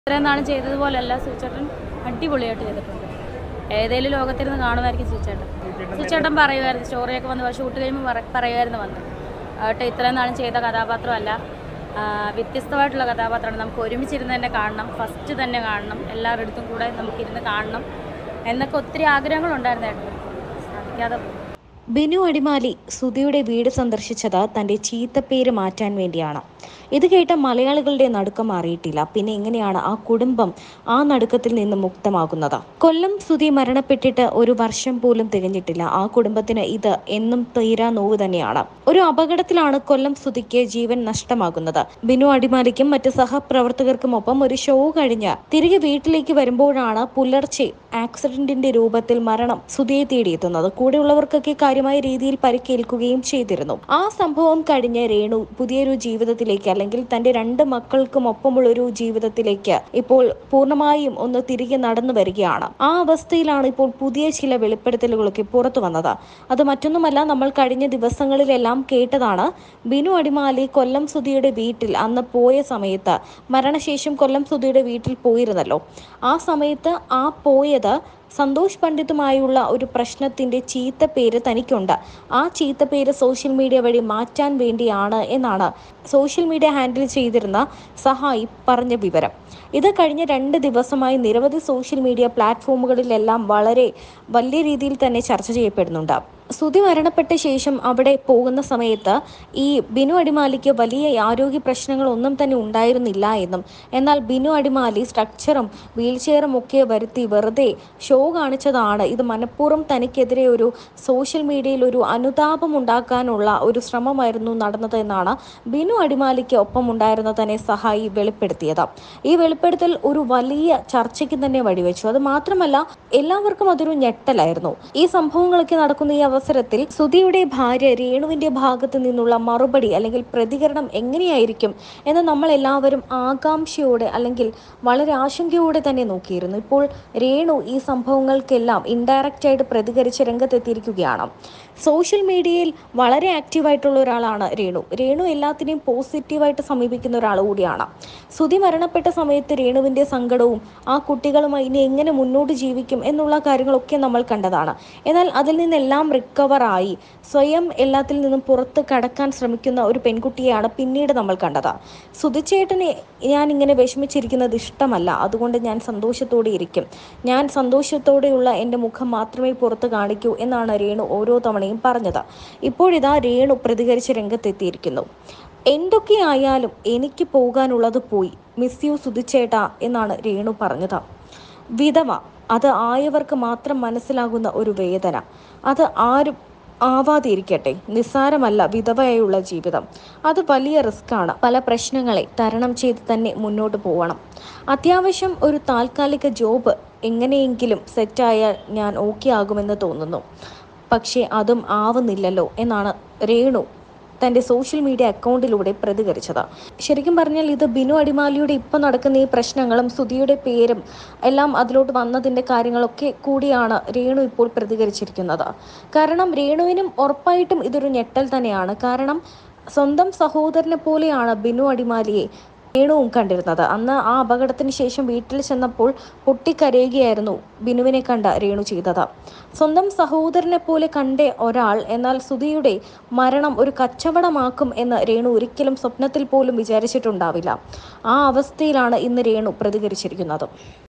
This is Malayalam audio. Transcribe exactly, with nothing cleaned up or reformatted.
ഇത്രയും നാളും ചെയ്തതുപോലെയല്ല സുചേട്ടൻ അടിപൊളിയായിട്ട് ചെയ്തിട്ടുണ്ട്. ഏതെങ്കിലും ലോകത്തിരുന്ന് കാണുമായിരിക്കും സുചേട്ടൻ. സുചേട്ടൻ പറയുമായിരുന്നു, സ്റ്റോറിയൊക്കെ വന്ന് ഷൂട്ട് കഴിയുമ്പോൾ പറയുമായിരുന്നു വന്ന് ആട്ടെ ഇത്രയും നാളും ചെയ്ത കഥാപാത്രമല്ല, വ്യത്യസ്തമായിട്ടുള്ള കഥാപാത്രമാണ്. നമുക്ക് ഒരുമിച്ചിരുന്ന് തന്നെ കാണണം, ഫസ്റ്റ് തന്നെ കാണണം, എല്ലാവരുടെ അടുത്തും കൂടെ നമുക്കിരുന്ന് കാണണം എന്നൊക്കെ ഒത്തിരി ആഗ്രഹങ്ങളുണ്ടായിരുന്നു. സാധിക്കാതെ ബിനു അടിമാലി സുധിയുടെ വീട് സന്ദർശിച്ചത് തന്റെ ചീത്തപ്പേര് മാറ്റാൻ വേണ്ടിയാണ്. ഇത് കേട്ട മലയാളികളുടെ നടുക്കം മാറിയിട്ടില്ല. പിന്നെ എങ്ങനെയാണ് ആ കുടുംബം ആ നടുക്കത്തിൽ നിന്ന് മുക്തമാകുന്നത്? കൊല്ലം സുധി മരണപ്പെട്ടിട്ട് ഒരു വർഷം പോലും തികഞ്ഞിട്ടില്ല. ആ കുടുംബത്തിന് ഇത് എന്നും തീരാ നോവ് തന്നെയാണ്. ഒരു അപകടത്തിലാണ് കൊല്ലം സുധിക്ക് ജീവൻ നഷ്ടമാകുന്നത്. ബിനു അടിമാലിക്കും മറ്റ് സഹപ്രവർത്തകർക്കുമൊപ്പം ഒരു ഷോ കഴിഞ്ഞ് തിരികെ വീട്ടിലേക്ക് വരുമ്പോഴാണ് പുലർച്ചെ ആക്സിഡന്റിന്റെ രൂപത്തിൽ മരണം സുധിയെ തേടിയെത്തുന്നത്. കൂടെയുള്ളവർക്കൊക്കെ കാര്യമായ രീതിയിൽ പരിക്കേൽക്കുകയും ചെയ്തിരുന്നു. ആ സംഭവം കഴിഞ്ഞ് രേണു പുതിയൊരു ജീവിതത്തിലേക്ക്, അല്ലെങ്കിൽ തന്റെ രണ്ട് മക്കൾക്കും ഒപ്പമുള്ള ഒരു ജീവിതത്തിലേക്ക് ഇപ്പോൾ പൂർണ്ണമായും ഒന്ന് തിരികെ നടന്നു വരികയാണ്. ആ അവസ്ഥയിലാണ് ഇപ്പോൾ പുതിയ ചില വെളിപ്പെടുത്തലുകളൊക്കെ പുറത്തു വന്നത്. അത് മറ്റൊന്നുമല്ല, നമ്മൾ കഴിഞ്ഞ ദിവസങ്ങളിലെല്ലാം കേട്ടതാണ്. ബിനു അടിമാലി കൊല്ലം സുധിയുടെ വീട്ടിൽ അന്ന് പോയ സമയത്ത്, മരണശേഷം കൊല്ലം സുധിയുടെ വീട്ടിൽ പോയിരുന്നല്ലോ, ആ സമയത്ത് ആ പോയത് സന്തോഷ് പണ്ഡിറ്റുമായുള്ള ഒരു പ്രശ്നത്തിന്റെ ചീത്ത പേര് തനിക്കുണ്ട്. ആ ചീത്ത പേര് സോഷ്യൽ മീഡിയ വഴി മാറ്റാൻ വേണ്ടിയാണ് എന്നാണ് സോഷ്യൽ മീഡിയ ഹാൻഡിൽ ചെയ്തിരുന്ന സഹായി പറഞ്ഞ വിവരം. ഇത് കഴിഞ്ഞ രണ്ട് ദിവസമായി നിരവധി സോഷ്യൽ മീഡിയ പ്ലാറ്റ്ഫോമുകളിലെല്ലാം വളരെ വലിയ രീതിയിൽ തന്നെ ചർച്ച ചെയ്യപ്പെടുന്നുണ്ട്. സുധി മരണപ്പെട്ട ശേഷം അവിടെ പോകുന്ന സമയത്ത് ഈ ബിനു അടിമാലിക്ക് വലിയ ആരോഗ്യ പ്രശ്നങ്ങളൊന്നും തന്നെ ഉണ്ടായിരുന്നില്ല എന്നും, എന്നാൽ ബിനു അടിമാലി സ്ട്രക്ചറും വീൽ ചെയറും ഒക്കെ വരുത്തി വെറുതെ ഷോ കാണിച്ചതാണ്, ഇത് മനഃപൂർവ്വം തനിക്കെതിരെ ഒരു സോഷ്യൽ മീഡിയയിൽ ഒരു അനുതാപം ഉണ്ടാക്കാനുള്ള ഒരു ശ്രമമായിരുന്നു നടന്നത് എന്നാണ് ബിനു അടിമാലിക്ക് ഒപ്പം ഉണ്ടായിരുന്ന തന്നെ സഹായി വെളിപ്പെടുത്തിയത്. ഈ വെളിപ്പെടുത്തൽ ഒരു വലിയ ചർച്ചയ്ക്ക് തന്നെ വഴിവെച്ചു. അത് മാത്രമല്ല, എല്ലാവർക്കും അതൊരു ഞെട്ടലായിരുന്നു. ഈ സംഭവങ്ങളൊക്കെ നടക്കുന്ന ഈ അവസരത്തിൽ സുധിയുടെ ഭാര്യ രേണുവിന്റെ ഭാഗത്ത് നിന്നുള്ള മറുപടി അല്ലെങ്കിൽ പ്രതികരണം എങ്ങനെയായിരിക്കും എന്ന് നമ്മൾ എല്ലാവരും ആകാംക്ഷയോടെ അല്ലെങ്കിൽ വളരെ ആശങ്കയോടെ തന്നെ നോക്കിയിരുന്നു. ഇപ്പോൾ രേണു ഈ സംഭവങ്ങൾക്കെല്ലാം ഇൻഡയറക്റ്റ് ആയിട്ട് പ്രതികരിച്ച് രംഗത്തെത്തിയിരിക്കുകയാണ്. സോഷ്യൽ മീഡിയയിൽ വളരെ ആക്റ്റീവായിട്ടുള്ള ഒരാളാണ് രേണു. രേണു എല്ലാത്തിനെയും പോസിറ്റീവായിട്ട് സമീപിക്കുന്ന ഒരാൾ കൂടിയാണ്. സുധി മരണപ്പെട്ട സമയത്ത് രേണുവിന്റെ സങ്കടവും ആ കുട്ടികളുമായി ഇനി എങ്ങനെ മുന്നോട്ട് ജീവിക്കും എന്നുള്ള കാര്യങ്ങളൊക്കെ നമ്മൾ കണ്ടതാണ്. എന്നാൽ അതിൽ നിന്നെല്ലാം റിക്കവറായി സ്വയം എല്ലാത്തിൽ നിന്നും പുറത്ത് കടക്കാൻ ശ്രമിക്കുന്ന ഒരു പെൺകുട്ടിയെയാണ് പിന്നീട് നമ്മൾ കണ്ടത്. സുധിച്ചേട്ടനെ ഞാൻ ഇങ്ങനെ വിഷമിച്ചിരിക്കുന്നത് ഇഷ്ടമല്ല, അതുകൊണ്ട് ഞാൻ സന്തോഷത്തോടെ ഇരിക്കും, ഞാൻ സന്തോഷത്തോടെയുള്ള എൻ്റെ മുഖം മാത്രമേ പുറത്ത് കാണിക്കൂ എന്നാണ് രേണു ഓരോ തവണയും പറഞ്ഞത്. ഇപ്പോഴിതാ രേണു പ്രതികരിച്ച് രംഗത്തെത്തിയിരിക്കുന്നു. എന്തൊക്കെയായാലും എനിക്ക് പോകാനുള്ളത് പോയി, മിസ് യു സുധിച്ചേട്ടാ എന്നാണ് രേണു പറഞ്ഞത്. വിധവ, അത് ആയവർക്ക് മാത്രം മനസ്സിലാകുന്ന ഒരു വേദന. അത് ആരും ആവാതിരിക്കട്ടെ. നിസ്സാരമല്ല വിധവയായുള്ള ജീവിതം. അത് വലിയ റിസ്ക്കാണ്. പല പ്രശ്നങ്ങളെ തരണം ചെയ്ത് തന്നെ മുന്നോട്ട് പോകണം. അത്യാവശ്യം ഒരു താൽക്കാലിക ജോബ് എങ്ങനെയെങ്കിലും സെറ്റായാൽ ഞാൻ ഓക്കെ ആകുമെന്ന് തോന്നുന്നു. പക്ഷേ അതും ആവുന്നില്ലല്ലോ എന്നാണ് രേണു തൻ്റെ സോഷ്യൽ മീഡിയ അക്കൗണ്ടിലൂടെ പ്രതികരിച്ചത്. ശരിക്കും പറഞ്ഞാൽ ഇത് ബിനു അടിമാലിയുടെ ഇപ്പം നടക്കുന്ന ഈ പ്രശ്നങ്ങളും സുധിയുടെ പേരും എല്ലാം അതിലോട്ട് വന്നതിൻ്റെ കാര്യങ്ങളൊക്കെ കൂടിയാണ് രേണു ഇപ്പോൾ പ്രതികരിച്ചിരിക്കുന്നത്. കാരണം രേണുവിനും ഉറപ്പായിട്ടും ഇതൊരു ഞെട്ടൽ തന്നെയാണ്. കാരണം സ്വന്തം സഹോദരനെ പോലെയാണ് ബിനു അടിമാലിയെ രേണുവും കണ്ടിരുന്നത്. അന്ന് ആ അപകടത്തിന് ശേഷം വീട്ടിൽ ചെന്നപ്പോൾ പൊട്ടിക്കരയുകയായിരുന്നു ബിനുവിനെ കണ്ട രേണു ചെയ്തത്. സ്വന്തം സഹോദരനെ പോലെ കണ്ട ഒരാൾ എന്നാൽ സുധിയുടെ മരണം ഒരു കച്ചവടമാക്കും എന്ന് രേണു ഒരിക്കലും സ്വപ്നത്തിൽ പോലും വിചാരിച്ചിട്ടുണ്ടാവില്ല. ആ അവസ്ഥയിലാണ് ഇന്ന് രേണു പ്രതികരിച്ചിരിക്കുന്നത്.